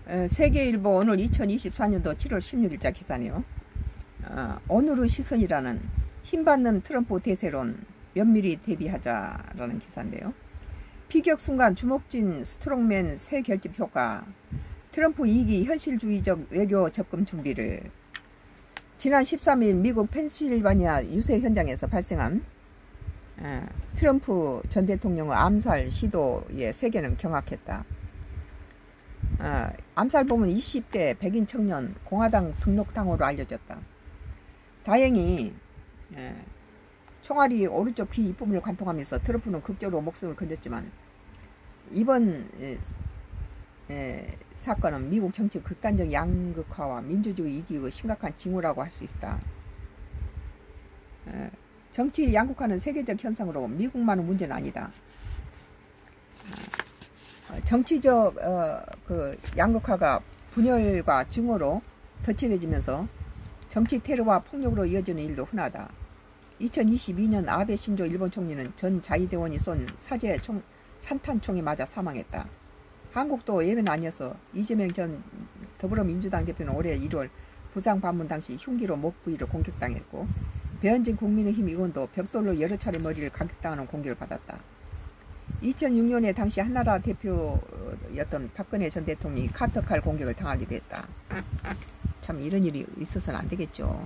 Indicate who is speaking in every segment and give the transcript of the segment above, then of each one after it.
Speaker 1: 세계일보 오늘 2024년도 7월 16일자 기사네요. 오늘의 시선이라는 힘받는 트럼프 대세론 면밀히 대비하자라는 기사인데요. 비격 순간 주목진 스트롱맨 새 결집 효과, 트럼프 2기 현실주의적 외교 접근 준비를. 지난 13일 미국 펜실바니아 유세 현장에서 발생한 트럼프 전 대통령의 암살 시도에 세계는 경악했다. 암살범은 20대 백인 청년 공화당 등록당으로 알려졌다. 다행히 총알이 오른쪽 귀 이쁨을 관통하면서 트럼프는 극적으로 목숨을 건졌지만, 이번 사건은 미국 정치 극단적 양극화와 민주주의 위기의 심각한 징후라고 할 수 있다. 정치 양극화는 세계적 현상으로 미국만의 문제는 아니다. 정치적 그 양극화가 분열과 증오로 덧칠해지면서 정치 테러와 폭력으로 이어지는 일도 흔하다. 2022년 아베 신조 일본 총리는 전 자위대원이 쏜 사제 산탄총에 맞아 사망했다. 한국도 예외는 아니어서 이재명 전 더불어민주당 대표는 올해 1월 부상 방문 당시 흉기로 목 부위를 공격당했고, 배현진 국민의힘 의원도 벽돌로 여러 차례 머리를 가격당하는 공격을 받았다. 2006년에 당시 한나라 대표였던 박근혜 전 대통령이 카터칼 공격을 당하기도 했다. 참 이런 일이 있어서는 안 되겠죠.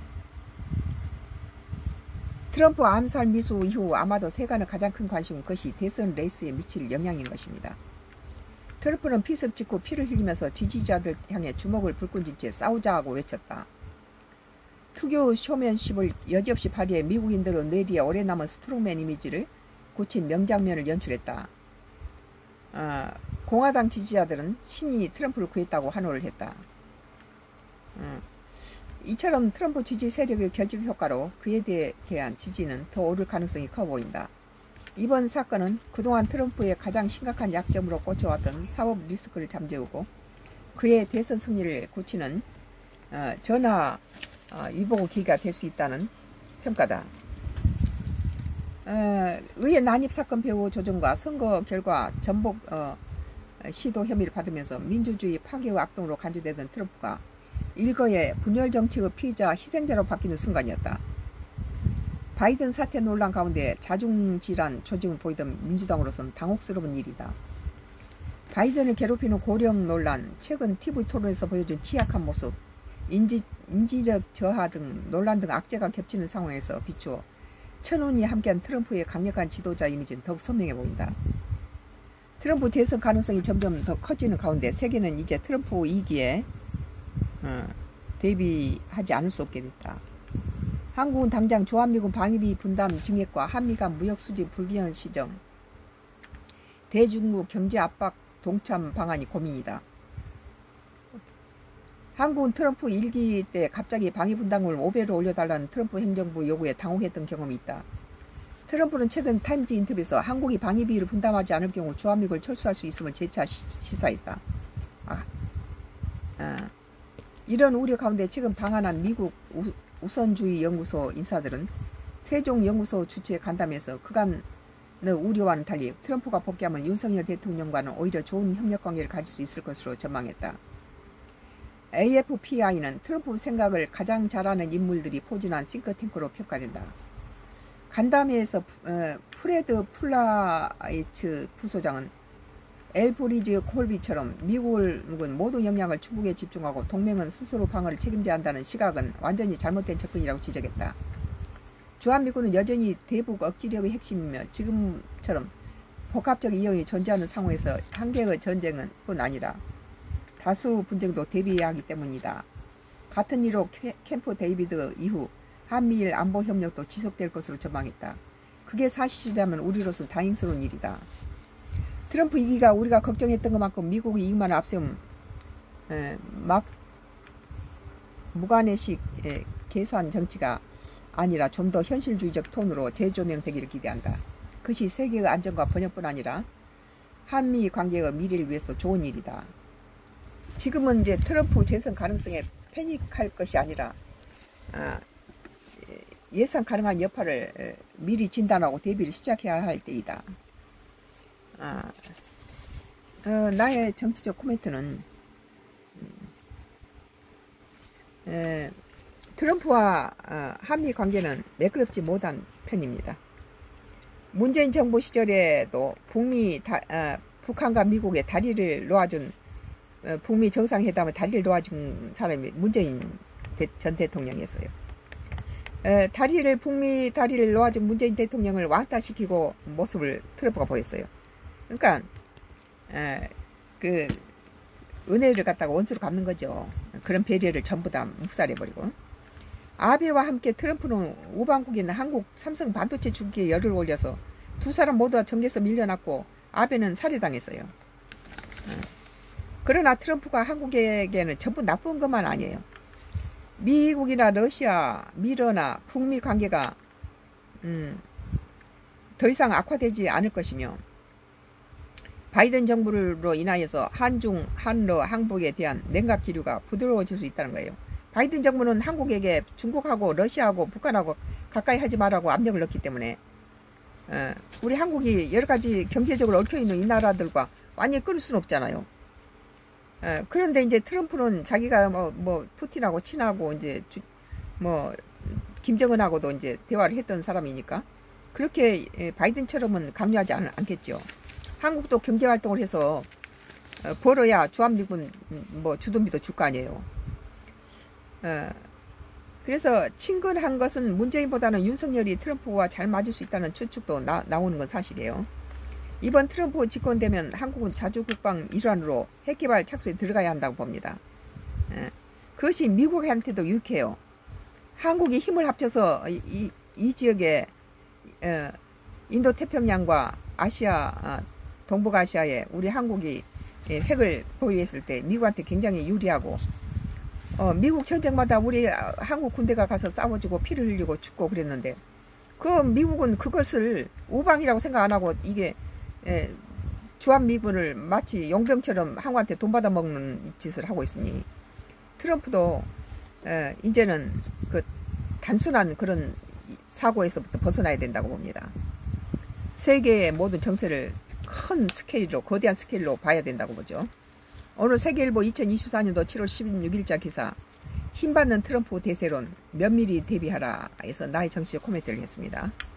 Speaker 1: 트럼프 암살 미수 이후 아마도 세간의 가장 큰 관심은 그것이 대선 레이스에 미칠 영향인 것입니다. 트럼프는 피습 직후 피를 흘리면서 지지자들 향해 주먹을 불끈 쥔 채 싸우자고 외쳤다. 투교 쇼맨십을 여지없이 발휘해 미국인들의 뇌리에 오래 남은 스트롱맨 이미지를 고친 명장면을 연출했다. 공화당 지지자들은 신이 트럼프를 구했다고 환호를 했다. 이처럼 트럼프 지지 세력의 결집 효과로 그에 대한 지지는 더 오를 가능성이 커 보인다. 이번 사건은 그동안 트럼프의 가장 심각한 약점으로 꽂혀왔던 사법 리스크를 잠재우고 그의 대선 승리를 굳히는 전화 위복 계기가 될 수 있다는 평가다. 의회 난입사건 배후 조정과 선거 결과 전복 시도 혐의를 받으면서 민주주의 파괴의 악동으로 간주되던 트럼프가 일거에 분열 정치의 피의자 희생자로 바뀌는 순간이었다. 바이든 사태 논란 가운데 자중질환 조짐을 보이던 민주당으로서는 당혹스러운 일이다. 바이든을 괴롭히는 고령 논란, 최근 TV 토론에서 보여준 취약한 모습, 인지적 저하 등 논란 등 악재가 겹치는 상황에서 비추어 천운이 함께한 트럼프의 강력한 지도자 이미지는 더욱 선명해 보인다. 트럼프 재선 가능성이 점점 더 커지는 가운데 세계는 이제 트럼프 2기에 대비하지 않을 수 없게 됐다. 한국은 당장 주한미군 방위비 분담 증액과 한미 간 무역 수지 불균형 시정, 대중국 경제 압박 동참 방안이 고민이다. 한국은 트럼프 1기 때 갑자기 방위 분담금을 5배로 올려달라는 트럼프 행정부 요구에 당혹했던 경험이 있다. 트럼프는 최근 타임즈 인터뷰에서 한국이 방위비를 분담하지 않을 경우 주한미군을 철수할 수 있음을 재차 시사했다. 이런 우려 가운데 최근 방한한 미국 우선주의 연구소 인사들은 세종연구소 주최 간담회에서 그간의 우려와는 달리 트럼프가 복귀하면 윤석열 대통령과는 오히려 좋은 협력관계를 가질 수 있을 것으로 전망했다. AFPI는 트럼프 생각을 가장 잘하는 인물들이 포진한 싱크탱크로 평가된다. 간담회에서 프레드 플라이츠 부소장은 엘브리즈 콜비처럼 미국은 모든 역량을 중국에 집중하고 동맹은 스스로 방어를 책임져야 한다는 시각은 완전히 잘못된 접근이라고 지적했다. 주한미군은 여전히 대북 억지력의 핵심이며 지금처럼 복합적 이용이 존재하는 상황에서 한 개의 전쟁은 뿐 아니라 다수 분쟁도 대비해야 하기 때문이다. 같은 이유로 캠프 데이비드 이후 한미일 안보 협력도 지속될 것으로 전망했다. 그게 사실이라면 우리로서는 다행스러운 일이다. 트럼프 2기가 우리가 걱정했던 것만큼 미국의 이익만을 앞세운 무관해식 계산 정치가 아니라 좀 더 현실주의적 톤으로 재조명되기를 기대한다. 그것이 세계의 안전과 번영뿐 아니라 한미 관계의 미래를 위해서 좋은 일이다. 지금은 이제 트럼프 재선 가능성에 패닉할 것이 아니라 예상 가능한 여파를 미리 진단하고 대비를 시작해야 할 때이다. 나의 정치적 코멘트는 트럼프와 한미 관계는 매끄럽지 못한 편입니다. 문재인 정부 시절에도 북한과 미국의 다리를 놓아준 북미 정상회담의 다리를 놓아준 사람이 문재인 전 대통령이었어요. 북미 다리를 놓아준 문재인 대통령을 왕따시키고 모습을 트럼프가 보였어요. 그러니까 그 은혜를 갖다가 원수로 갚는 거죠. 그런 배려를 전부 다 묵살해버리고. 아베와 함께 트럼프는 우방국인 한국 삼성 반도체 주기에 열을 올려서 두 사람 모두 정계에서 밀려났고 아베는 살해당했어요. 그러나 트럼프가 한국에게는 전부 나쁜 것만 아니에요. 미국이나 러시아, 미러나 북미 관계가 더 이상 악화되지 않을 것이며 바이든 정부로 인하여서 한중, 한러, 한북에 대한 냉각 기류가 부드러워질 수 있다는 거예요. 바이든 정부는 한국에게 중국하고 러시아하고 북한하고 가까이 하지 말라고 압력을 넣기 때문에 우리 한국이 여러 가지 경제적으로 얽혀있는 이 나라들과 완전히 끊을 수는 없잖아요. 그런데 이제 트럼프는 자기가 뭐 푸틴하고 친하고 이제 김정은하고도 이제 대화를 했던 사람이니까 그렇게 바이든처럼은 강요하지 않겠죠. 한국도 경제 활동을 해서 벌어야 주한미군 주둔비도 줄 거 아니에요. 그래서 친근한 것은 문재인보다는 윤석열이 트럼프와 잘 맞을 수 있다는 추측도 나오는 건 사실이에요. 이번 트럼프 집권되면 한국은 자주국방 일환으로 핵개발 착수에 들어가야 한다고 봅니다. 그것이 미국한테도 유익해요. 한국이 힘을 합쳐서 이 지역에 인도태평양과 아시아, 동북아시아에 우리 한국이 핵을 보유했을 때 미국한테 굉장히 유리하고 미국 전쟁마다 우리 한국 군대가 가서 싸워주고 피를 흘리고 죽고 그랬는데 미국은 그것을 우방이라고 생각 안 하고 이게 주한미군을 마치 용병처럼 한국한테 돈 받아먹는 짓을 하고 있으니 트럼프도 이제는 그 단순한 그런 사고에서부터 벗어나야 된다고 봅니다. 세계의 모든 정세를 큰 스케일로 거대한 스케일로 봐야 된다고 보죠. 오늘 세계일보 2024년도 7월 16일자 기사 힘받는 트럼프 대세론 면밀히 대비하라 에서 나의 정치적 코멘트를 했습니다.